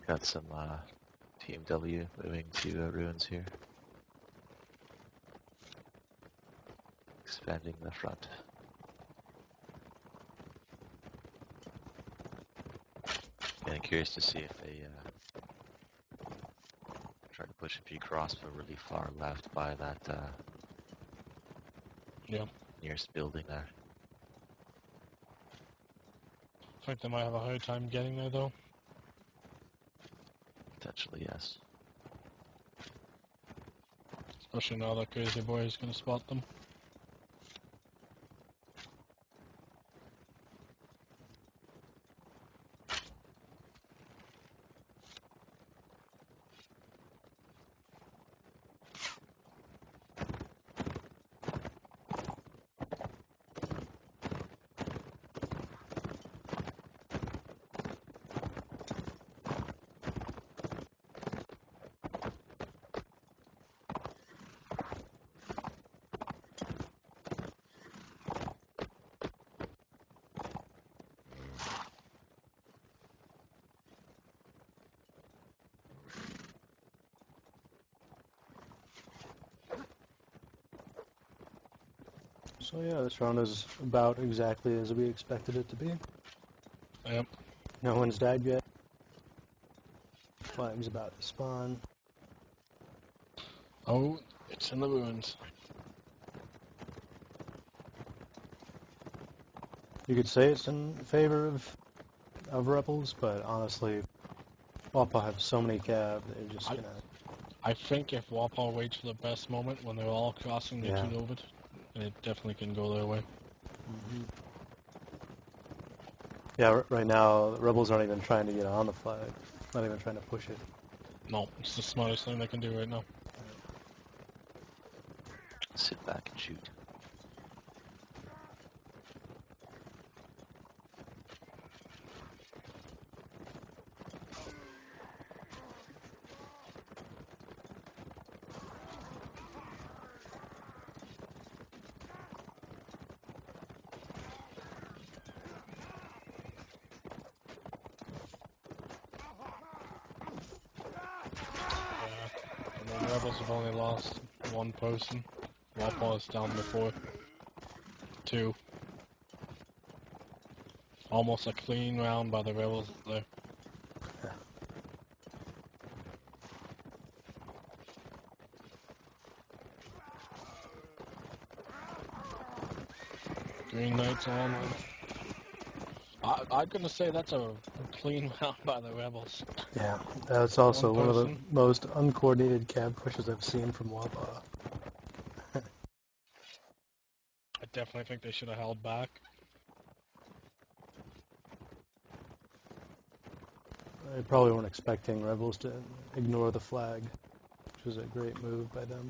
Got some uh, Team W moving to uh, ruins here. Expanding the front. Yeah, I'm curious to see if they uh, try to push a few crossbow really far left by that uh, Yeah. nearest building there. I think they might have a hard time getting there though. Potentially, yes. Especially now that crazy boy is gonna spot them. So yeah, this round is about exactly as we expected it to be. Yep. No one's died yet. Flag's about to spawn. Oh, it's in the ruins. You could say it's in favor of of rebels, but honestly, Wappa have so many cav, they're just I- gonna. I think if Wapol waits for the best moment when they're all crossing the Yeah. two over, it definitely can go their way. hmm Yeah, r- right now the rebels aren't even trying to get on the flag, not even trying to push it. No, it's the smartest thing they can do right now. Sit back and shoot. Yeah. And the rebels have only lost one person. Wapol is down before two. Almost a clean round by the rebels there. Green Knight's on. I, I'm gonna say that's a clean round by the rebels. Yeah, that's also One one, of the person. most uncoordinated cav pushes I've seen from Wappa. I definitely think they should have held back. I probably weren't expecting rebels to ignore the flag, which was a great move by them.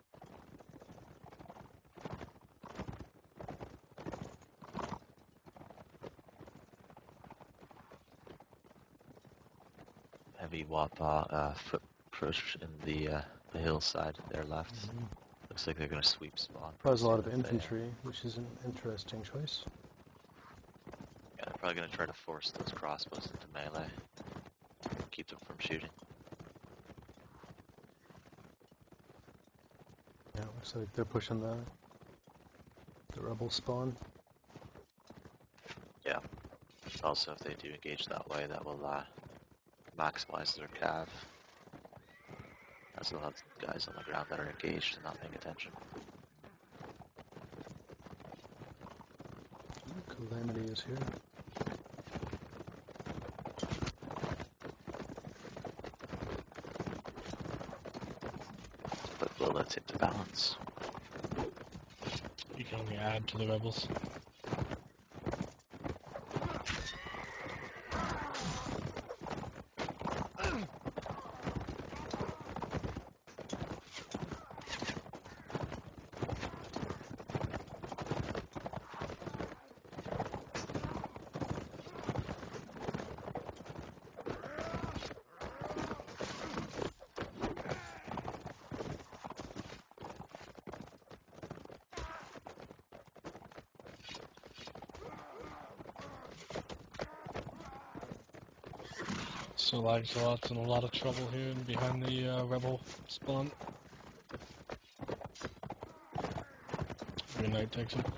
Heavy Wappa uh, foot push in the uh, the hillside there left. Looks like they're gonna sweep spawn. There's a lot of soon if they, uh, infantry, which is an interesting choice. Yeah, they're probably gonna try to force those crossbows into melee. Keep them from shooting. Yeah, looks like they're pushing the the rebel spawn. Also, if they do engage that way, that will uh, maximize their cav. As they'll have guys on the ground that are engaged and not paying attention. Calamity is here. Put bullets into balance. You can only add to the rebels. So Laxalot's in a lot of trouble here and behind the uh, rebel spawn. Green Knight takes him.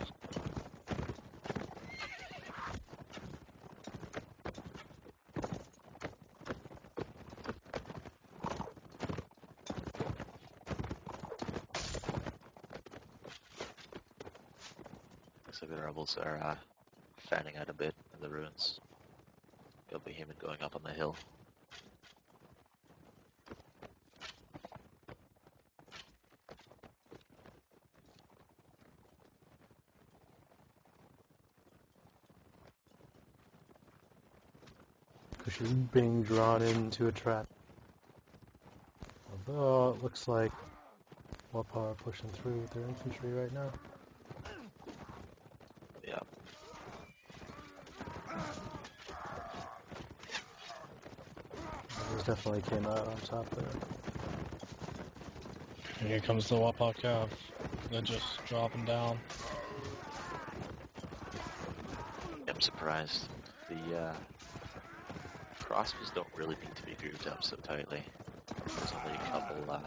Looks like the rebels are uh, fanning out a bit in the ruins. Got Behemoth going up on the hill. She's being drawn into a trap. Although it looks like Wapar are pushing through with their infantry right now. Yeah. Those definitely came out on top there. And here comes the Wapar Cav. They're just dropping down. I'm surprised. The uh, crossbows don't really need to be grouped up so tightly. There's only a couple uh,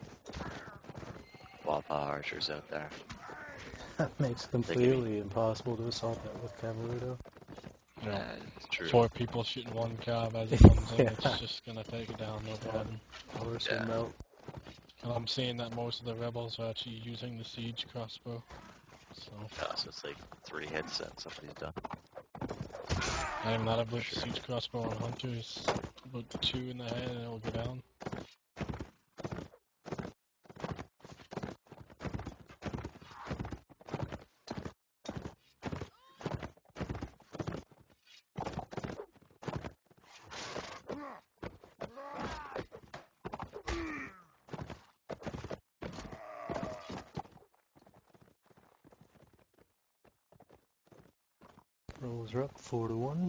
Wapar archers out there. That makes them They could be- completely impossible to assault that with cavalry though. Yeah. Uh, it's true. Four people shooting one Cav as it comes in, Yeah. it's just gonna take it down, no problem. Horse Yeah. would melt. And I'm seeing that most of the rebels are actually using the siege crossbow. So, Uh, so it's like three hits and somebody's done. I am not a with siege crossbow on hunters. About two in the head and it'll go down. Rolls are up four to one.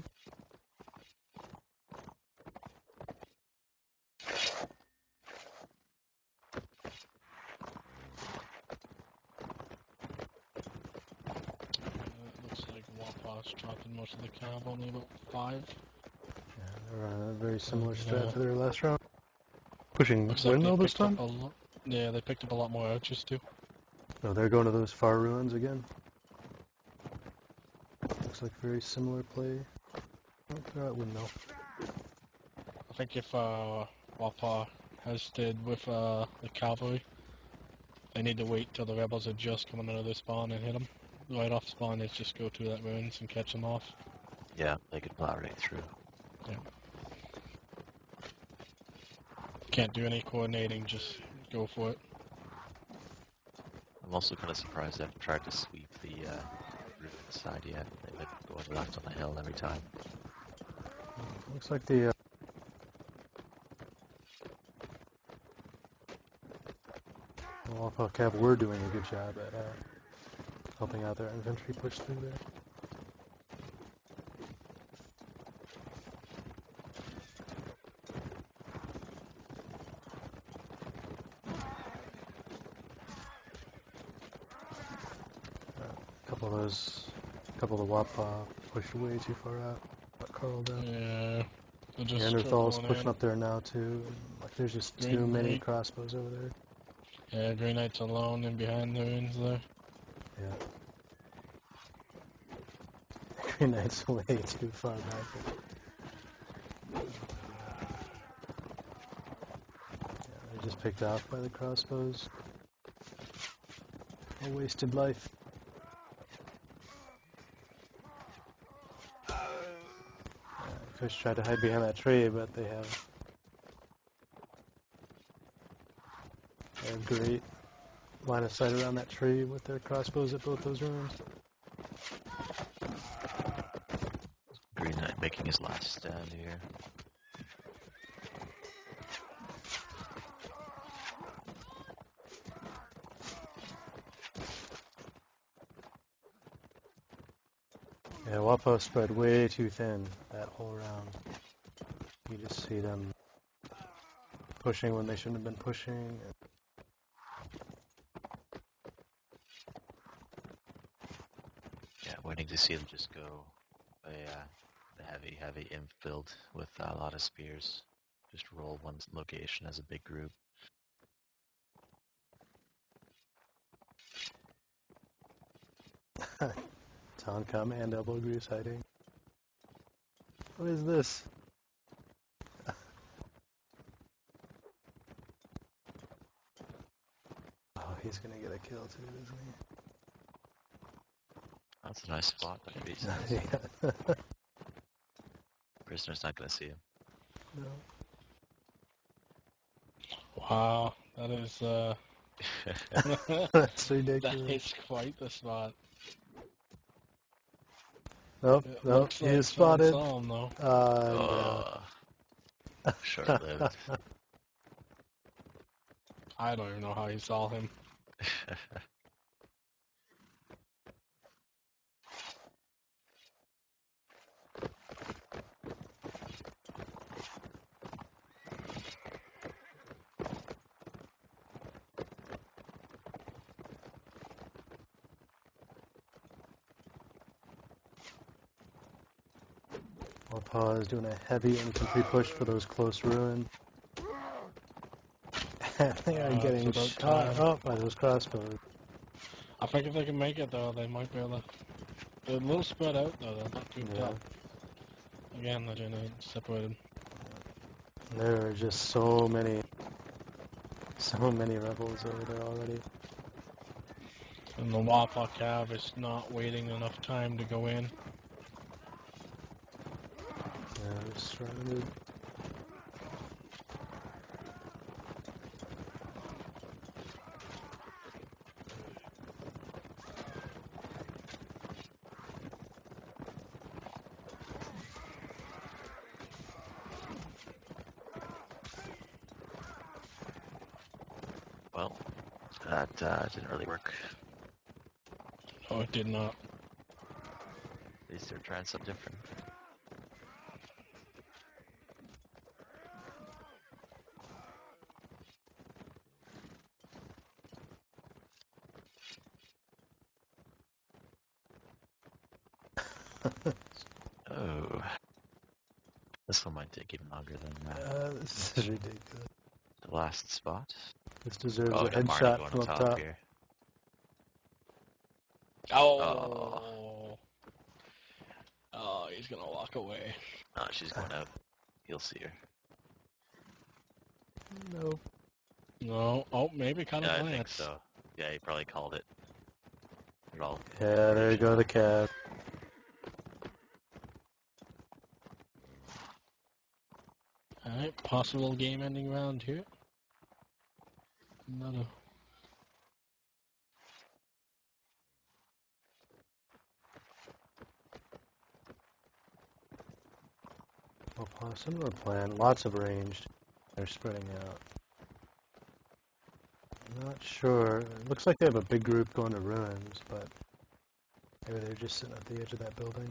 Uh, it looks like Wapar's dropping most of the Cav, only about five. Yeah, they're on a very similar Yeah. strat to their last round. Pushing Looks like they windmill this picked up time? a lot. Yeah, they picked up a lot more archers too. No, they're going to those far ruins again. Looks like very similar play. Oh, they're at windmill. I think if uh, Wapar has stayed with uh, the cavalry, they need to wait till the rebels are just coming out of their spawn and hit them. Right off spawn, is just go through that ruins and catch them off. Yeah, they could plow right through. Can't do any coordinating, just go for it. I'm also kind of surprised they haven't tried to sweep the uh, ruin side yet. They've been going left on the hill every time. Looks like the uh, Wapar Cav were doing a good job at uh, helping out their infantry push through there. A couple of those, a couple of the Wapar pushed way too far out. Got Carl down. Yeah, they're just Neanderthals trickling pushing in. up there now too. Like there's just Green too many Knight. crossbows over there. Yeah, Green Knight's alone in behind the ruins there. Yeah. Green Knight's way too far back. Yeah, they're just picked off by the crossbows. A wasted life. Uh, Fish tried to hide behind that tree, but they have, they have great line of sight around that tree with their crossbows at both those ruins. Green Knight making his last stand here. Yeah, Wapar spread way too thin that whole round. You just see them pushing when they shouldn't have been pushing. Yeah, waiting to see them just go a uh, Heavy, heavy imp build with a lot of spears. Just roll one location as a big group. Toncom and Elbow Grease hiding. What is this? Oh, he's gonna get a kill too, isn't That's a nice spot. That could be he? Yeah. Prisoner's not gonna see him. No. Wow, that is uh, That's that ridiculous. is quite the spot. Nope, It nope, looks he like is someone spotted. saw him though. Uh, Oh, short-lived. I don't even know how he saw him. Warpaw is doing a heavy infantry push for those close ruins. They are Uh, getting it's about shot time. up by those crossbows. I think if they can make it though, they might be able to. They're a little spread out though, they're not grouped Yeah. up. Again, they're gonna separated. There are just so many, so many rebels over there already. And the Wapa Cav is not waiting enough time to go in. Yeah, they're surrounded. Well, that uh, didn't really work. Oh, it did not. At least they're trying something different. Oh. This one might take even longer than uh, Uh, this is ridiculous. the last spot. This deserves Oh, a we got Marnie headshot going from on up top, top. here. Oh. Oh, he's gonna walk away. Oh, she's going out. You'll see her. Nope. No. Oh, maybe kind of Yeah, I glance. think so. Yeah, he probably called it. It all. Yeah, there you go, the cab. Alright, possible game ending round here. Another. Warpaw, similar plan. Lots of ranged. They're spreading out. I'm not sure. It looks like they have a big group going to ruins, but maybe they're just sitting at the edge of that building.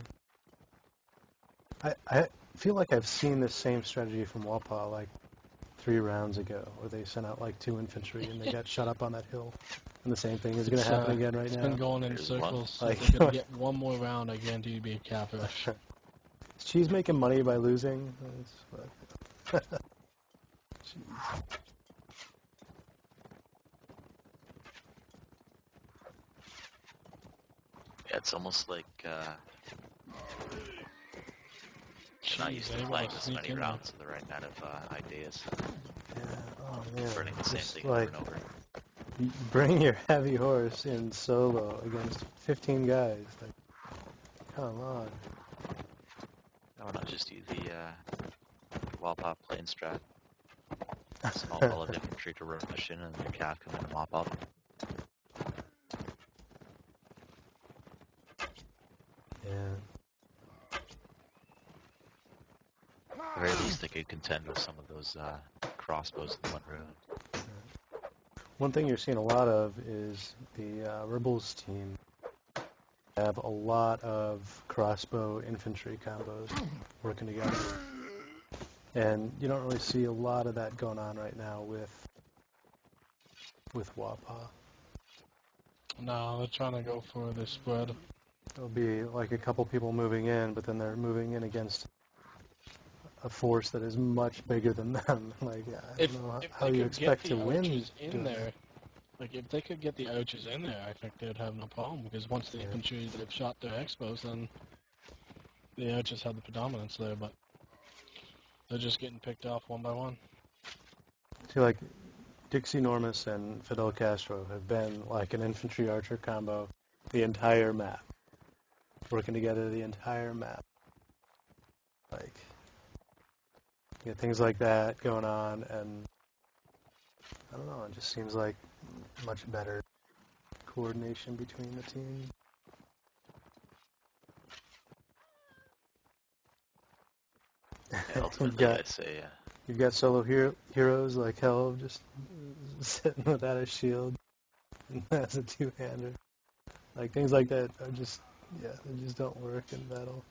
I, I feel like I've seen this same strategy from Warpaw like three rounds ago, where they sent out like two infantry and they got shut up on that hill. And the same thing is going to It's, happen uh, again right It's now. been going in There's one. circles. Like- If they're gonna get one more round, I guarantee you be a catfish. Is Cheese making money by losing? That's what- Jeez. Yeah, it's almost like uh, not Jeez, used they to able playing to this sneak many in there. rounds of the right kind of uh, ideas. Yeah, oh man. Running the same Just thing like, over and over. you bring your heavy horse in solo against fifteen guys. Like, come on. Why not just use the uh, wall pop plane strat? Small ball of infantry to rush in and your calf come in and mop up. Yeah. At the very least, they could contend with some of those uh, crossbows in one room. One thing you're seeing a lot of is the uh, Rebels team have a lot of crossbow infantry combos working together. And you don't really see a lot of that going on right now with with Wapa. No, they're trying to go for the spread. there'll be like a couple people moving in, but then they're moving in against a force that is much bigger than them. Like, I If, don't know if how they you could expect get to the win. archers in doing there, that. like if they could get the archers in there, I think they'd have no problem. Because once the Yeah. infantry have shot their expos, then the archers have the predominance there. But they're just getting picked off one by one. See, like Dixie Normus and Fidel Castro have been like an infantry archer combo the entire map, working together the entire map. Like, you get things like that going on, and I don't know, it just seems like much better coordination between the teams. Yeah, You've ultimately, got I say, uh, you've got solo hero, heroes like Helv just sitting without a shield and has a two-hander. Like things like that are just yeah, they just don't work in battle.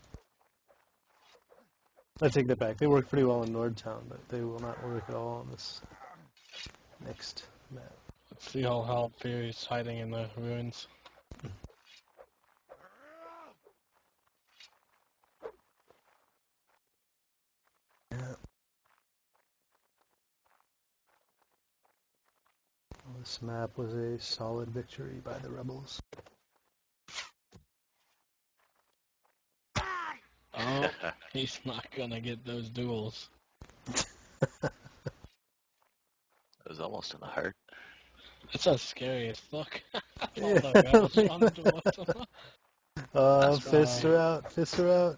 I take that back. They work pretty well in Nordtown, but they will not work at all on this next map. Let's see how Hal Fury's hiding in the ruins. Yeah. Well, this map was a solid victory by the rebels. Oh, he's not gonna get those duels. it was almost in the heart. That's how scary as fuck. All Yeah. the rebels running towards him. Uh, That's fists why- are out. Fists are out.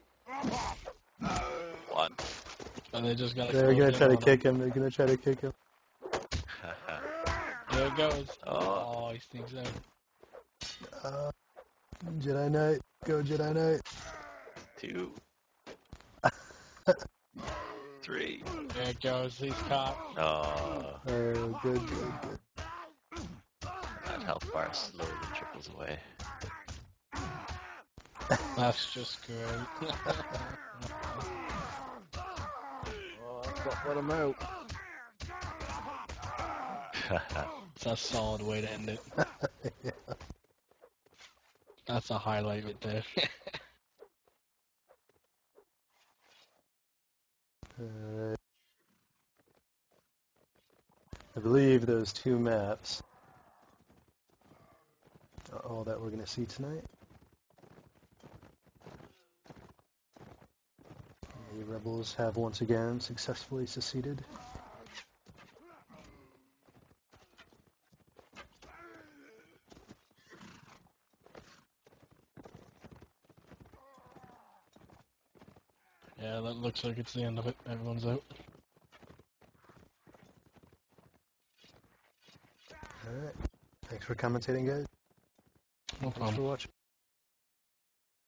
One. And they just gotta They're close gonna in try to on kick him. They're gonna try to kick him. him. There it goes. Oh. Oh, he sneaks out. Uh, Jedi Knight. Go Jedi Knight. Two. Three. There it goes. He's caught. Oh, Oh, good, good, good. that health bar slowly trickles away. That's just great. Oh, let, let him out. It's a solid way to end it. Yeah. That's a highlight right there. Alright. I believe those two maps are all that we're going to see tonight. The rebels have once again successfully seceded. Yeah, that looks like it's the end of it. Everyone's out. Alright. Thanks for commentating, guys. No Thanks problem. for watching.